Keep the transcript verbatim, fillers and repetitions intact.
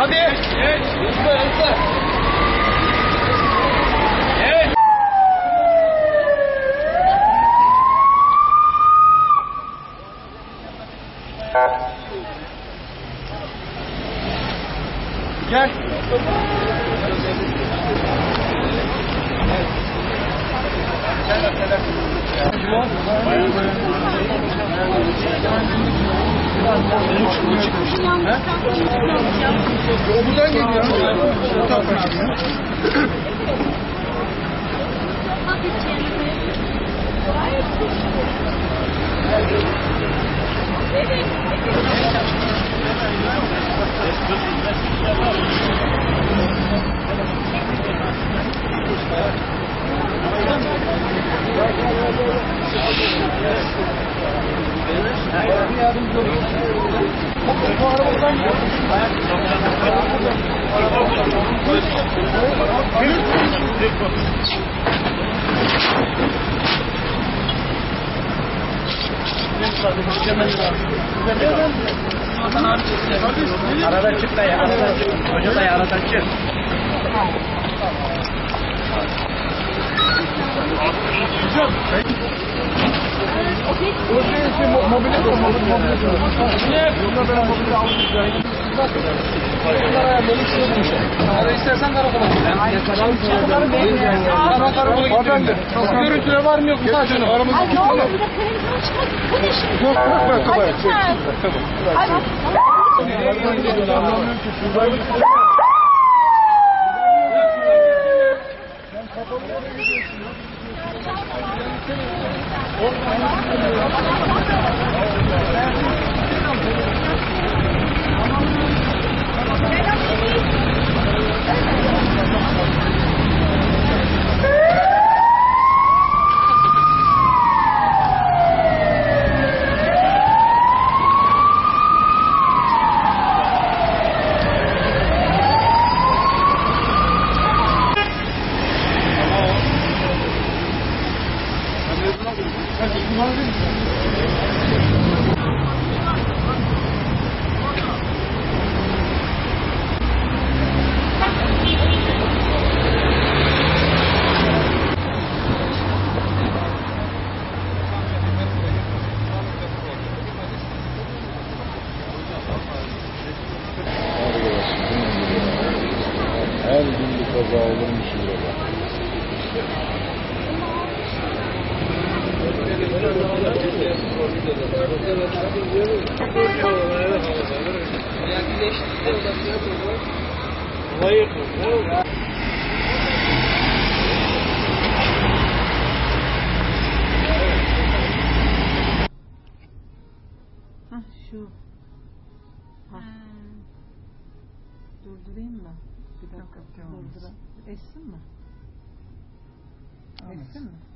Hadi. Evet. Hızlı hızlı. Evet. Gel. O buradan geliyor. Bu arabadan gidiyor. Aradan çık dayı, aradan çık. Hoca dayı aradan çık. Mobilya da mobilya da. Yolda ben mobilya aldım. Bunlar ayarlamak istiyormuş. Hadi istersen karakola git. Hemen karakola git. Efendim. Görüntüler var mı yok mu? Sadece aramızda Ay ne olur bir de televizyon çıkartıp konuşun. Yok yok ben kapaya. Ay Her gün bir kaza olurmuş burada. Hah şu. Hah. Durdurayım mı? Bir dakika. Durdurayım. Essin mi? Essin mi?